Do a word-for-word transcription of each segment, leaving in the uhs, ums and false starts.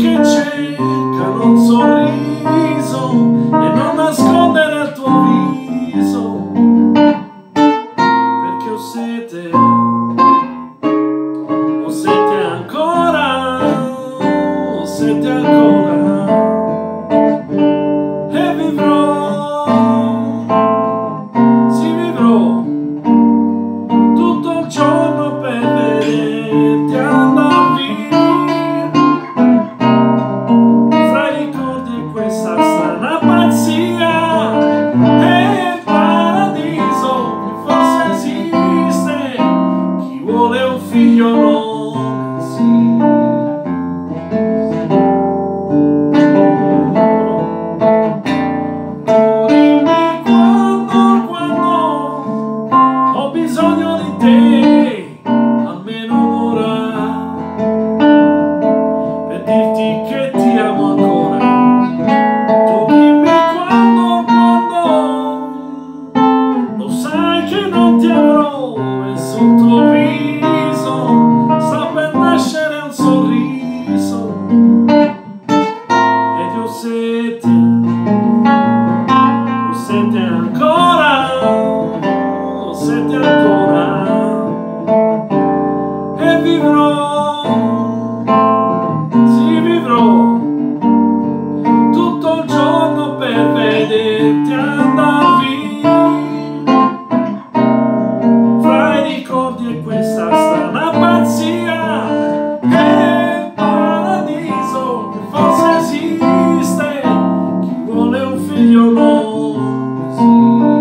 che cercano un sorriso e non nascondere il tuo viso, perché ho sete, ho sete ancora, ho sete ancora, e vivrò, sì vivrò tutto il giorno per vederti andar via, fra i ricordi e questa strana pazzia, e il paradiso che forse esiste, chi vuole un figlio non esiste. Tu dimmi quando, quando ho bisogno di te, almeno un'ora, per dirti che ti amo ancora. Tu dimmi quando, quando lo sai che non ti avrò, e sul tuo viso sta per nascere un sorriso, ed io ho sete, ho sete ancora, ho sete ancora, e vivrò, sì vivrò tutto il giorno per vederti andar via, fra i ricordi e questa strana pazzia, e il paradiso che forse esiste, chi vuole un figlio non esiste.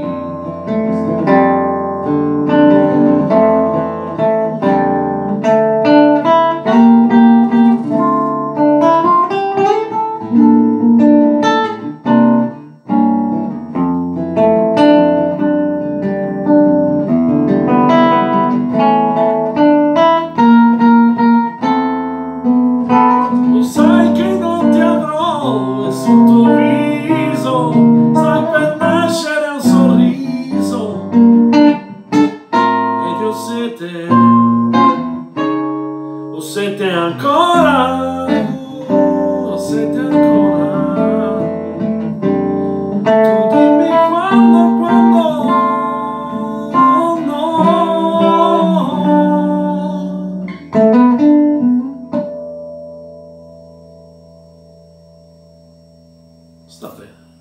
Lo sai che non ti avrò, e sul tuo viso sta per nascere un sorriso, ed io ho sete, ho sete ancora, ho sete ancora. Tu dimmi quando, quando, oh no. Sta bene.